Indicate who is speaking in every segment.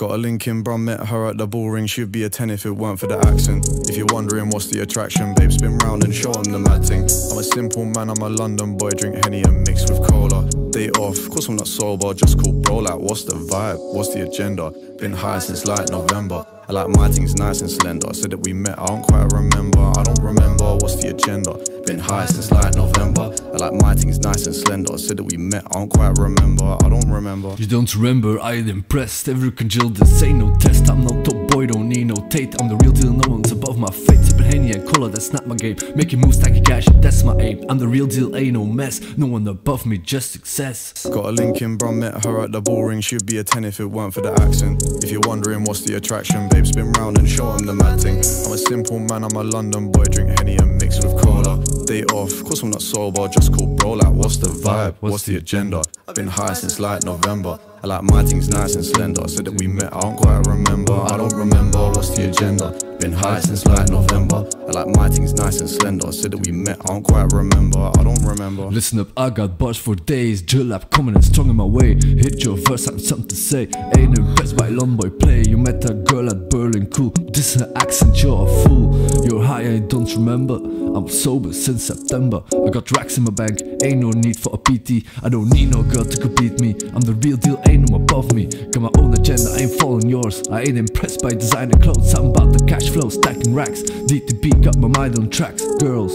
Speaker 1: Got a link in, bruh, met her at the ball ring. She'd be a 10 if it weren't for the accent. If you're wondering what's the attraction, babe, spin round and show 'em the mad thing. I'm a simple man, I'm a London boy, drink Henny and mix with cola. Day off, of course I'm not sober, just cool bro, like what's the vibe, what's the agenda? Been high since like November. I like my things nice and slender. Said that we met, I don't quite remember. I don't remember, what's the agenda? Been high since like November. I like my things nice and slender. Said that we met, I don't quite remember. I don't remember.
Speaker 2: You don't remember, I ain't impressed. Every congeal, this ain't no test. I'm no top boy, don't need no Tate. I'm the real deal, no one's above my fate. Sipping Henny and cola, that's not my game. Making moves, stacking cash, that's my aim. I'm the real deal, ain't no mess. No one above me, just success.
Speaker 1: Got a link in, bruh, met her at the ball ring. She'd be a 10 if it weren't for the accent. If you're wondering what's the attraction, babe, spin round and show 'em the mad thing. I'm a simple man, I'm a London boy, drink Henny and mix with cola. Day off, of course I'm not sober, just cool bro, like what's the vibe, what's the agenda? Been high since like November. I like my things nice and slender. Said that we met, I don't quite remember. I don't remember, what's the agenda? Been high since like November. I like my things nice and slender. Said that we met, I don't quite remember. I don't remember.
Speaker 2: Listen up, I got bars for days. Drill up, coming and strong in my way. Hit your verse, I'm something to say. Ain't impressed by London boy play. You met a girl at Berlin, cool. This is her accent, you're a fool. You're high, I don't remember. I'm sober since September. I got racks in my bank, ain't no need for a PT. I don't need no girl to compete me. I'm the real deal, ain't no above me. Got my own agenda, I ain't following yours. I ain't impressed by designer clothes. I'm about the cash flow, stacking racks. DTP got my mind on tracks. Girls,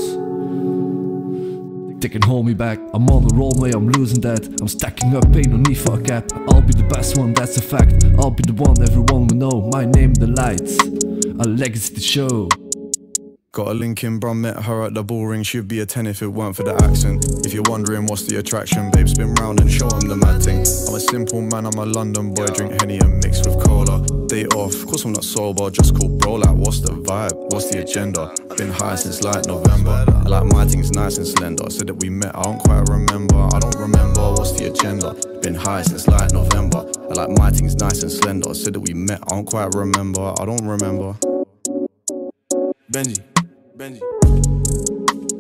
Speaker 2: they can hold me back. I'm on the runway, I'm losing that. I'm stacking up, ain't no need for a cap. I'll be the best one, that's a fact. I'll be the one everyone will know. My name, the lights, a legacy to show.
Speaker 1: Got a link in, bruh, met her at the ball ring. She'd be a 10 if it weren't for the accent. If you're wondering what's the attraction, babe, spin round and show 'em the mad thing. I'm a simple man, I'm a London boy, drink Henny and mix with cola. Day off, of course I'm not sober, just cool bro, like what's the vibe, what's the agenda? Been high since like November. I like my things nice and slender. Said that we met, I don't quite remember. I don't remember, what's the agenda? Been high since like November. I like my things nice and slender. Said that we met, I don't quite remember. I don't remember.
Speaker 3: Benji.